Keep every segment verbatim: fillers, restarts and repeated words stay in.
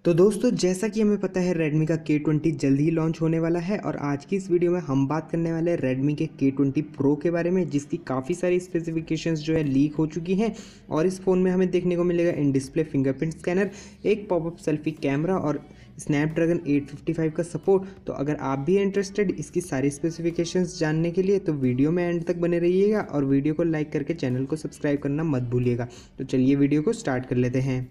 तो दोस्तों जैसा कि हमें पता है Redmi का के ट्वेंटी जल्द ही लॉन्च होने वाला है और आज की इस वीडियो में हम बात करने वाले हैं Redmi के के ट्वेंटी Pro के बारे में, जिसकी काफ़ी सारी स्पेसिफिकेशंस जो है लीक हो चुकी हैं। और इस फ़ोन में हमें देखने को मिलेगा इन डिस्प्ले फिंगरप्रिंट स्कैनर, एक पॉपअप सेल्फी कैमरा और स्नैपड्रैगन एट फिफ्टी फाइव का सपोर्ट। तो अगर आप भी इंटरेस्टेड इसकी सारी स्पेसिफिकेशंस जानने के लिए तो वीडियो में एंड तक बने रहिएगा और वीडियो को लाइक करके चैनल को सब्सक्राइब करना मत भूलिएगा। तो चलिए वीडियो को स्टार्ट कर लेते हैं।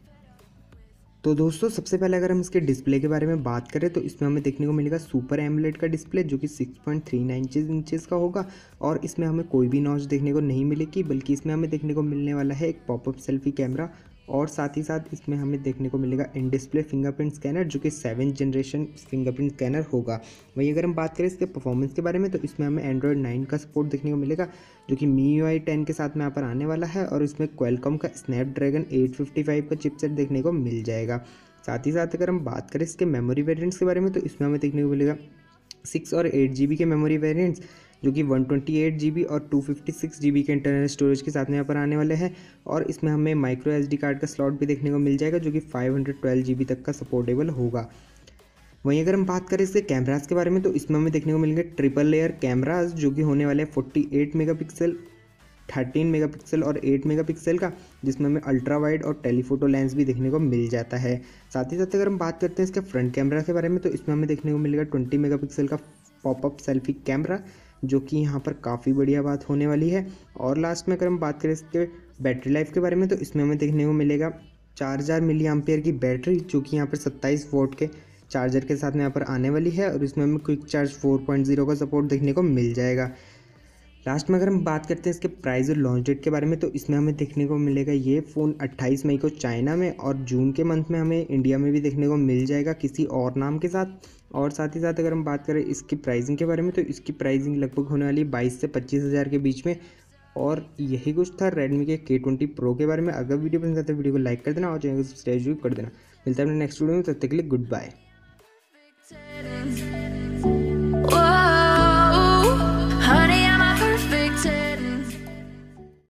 तो दोस्तों सबसे पहले अगर हम इसके डिस्प्ले के बारे में बात करें तो इसमें हमें देखने को मिलेगा सुपर एमोलेड का डिस्प्ले, जो कि six point three nine inches का होगा और इसमें हमें कोई भी नॉच देखने को नहीं मिलेगी, बल्कि इसमें हमें देखने को मिलने वाला है एक पॉपअप सेल्फी कैमरा और साथ ही साथ इसमें हमें देखने को मिलेगा इन डिस्प्ले फिंगरप्रिंट स्कैनर, जो कि सेवन जनरेशन फिंगरप्रिंट स्कैनर होगा। वहीं अगर हम बात करें इसके परफॉर्मेंस के बारे में तो इसमें हमें एंड्रॉयड नाइन का सपोर्ट देखने को मिलेगा, जो कि मी यू आई टेन के साथ में यहाँ पर आने वाला है और इसमें क्वालकॉम का स्नैपड्रैगन एट फिफ्टी फाइव का चिपसेट देखने को मिल जाएगा। साथ ही साथ अगर हम बात करें इसके मेमोरी वेरिएंट्स के बारे में तो इसमें हमें देखने को मिलेगा सिक्स और एट जी बी के मेमोरी वेरिएंट्स, जो कि one twenty eight G B और two fifty six G B के इंटरनल स्टोरेज के साथ में यहाँ पर आने वाले हैं। और इसमें हमें माइक्रो एस डी कार्ड का स्लॉट भी देखने को मिल जाएगा, जो कि five hundred twelve G B तक का सपोर्टेबल होगा। वहीं अगर हम बात करें इसके कैमरास के बारे में तो इसमें हमें देखने को मिलेंगे ट्रिपल लेयर कैमराज, जो कि होने वाले हैं forty eight megapixel, thirteen megapixel और एट मेगापिक्सल का, जिसमें हमें अल्ट्रा वाइड और टेलीफोटो लेंस भी देखने को मिल जाता है। साथ ही साथ अगर हम बात करते हैं इसके फ्रंट कैमरा के बारे में तो इसमें हमें देखने को मिलेगा ट्वेंटी मेगापिक्सल का पॉपअप सेल्फी कैमरा, जो कि यहाँ पर काफ़ी बढ़िया बात होने वाली है। और लास्ट में अगर हम बात करें इसके बैटरी लाइफ के बारे में तो इसमें हमें देखने को मिलेगा चार हज़ार मिली एम्पियर की बैटरी, जो कि यहाँ पर सत्ताईस वोल्ट के चार्जर के साथ में यहाँ पर आने वाली है और इसमें हमें quick charge four point zero का सपोर्ट देखने को मिल जाएगा। लास्ट में अगर हम बात करते हैं इसके प्राइस और लॉन्च डेट के बारे में तो इसमें हमें देखने को मिलेगा ये फ़ोन अट्ठाईस मई को चाइना में और जून के मंथ में हमें इंडिया में भी देखने को मिल जाएगा किसी और नाम के साथ। और साथ ही साथ अगर हम बात करें इसकी प्राइसिंग के बारे में तो इसकी प्राइसिंग लगभग होने वाली बाईस से पच्चीस हज़ार के बीच में। और यही कुछ था रेडमी के के ट्वेंटी प्रो के बारे में। अगर वीडियो पसंद आता है वीडियो को लाइक कर देना और चैनल को सब्सक्राइब कर देना। मिलता है अपने नेक्स्ट वीडियो में, तब तक के लिए गुड बाय।